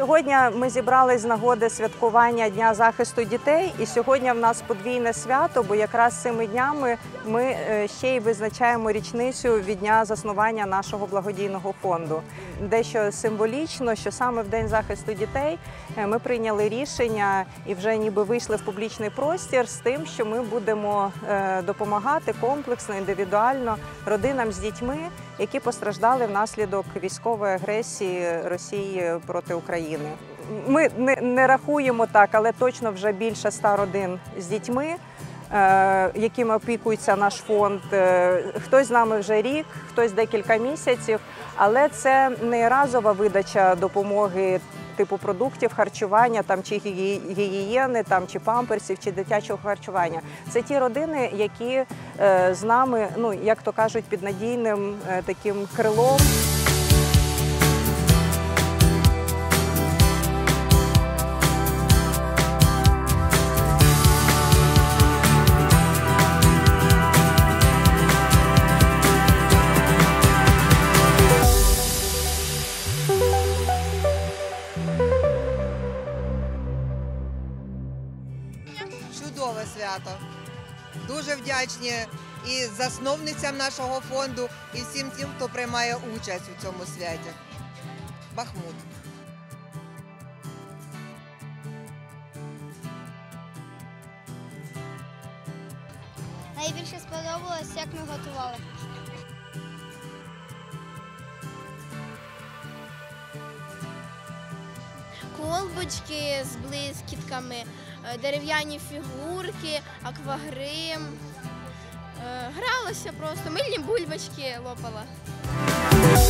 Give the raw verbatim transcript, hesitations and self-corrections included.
Сьогодні ми зібрались з нагоди святкування Дня захисту дітей, і сьогодні в нас подвійне свято, бо якраз цими днями ми ще й визначаємо річницю від дня заснування нашого благодійного фонду. Дещо символічно, що саме в День захисту дітей ми прийняли рішення і вже ніби вийшли в публічний простір з тим, що ми будемо допомагати комплексно, індивідуально родинам з дітьми, які постраждали внаслідок військової агресії Росії проти України. Ми не, не рахуємо так, але точно вже більше ста родин з дітьми, якими опікується наш фонд. Хтось з нами вже рік, хтось декілька місяців, але це не разова видача допомоги типу продуктів харчування, там, чи гігієни, там, чи памперсів, чи дитячого харчування. Це ті родини, які е, з нами, ну, як то кажуть, під надійним е, таким крилом. Чудове свято. Дуже вдячні і засновницям нашого фонду, і всім тим, хто приймає участь у цьому святі. Бахмут. Найбільше сподобалось, як ми готували. Колбочки з блискітками, дерев'яні фігурки, аквагрим. Гралося просто, мильні бульбочки лопала.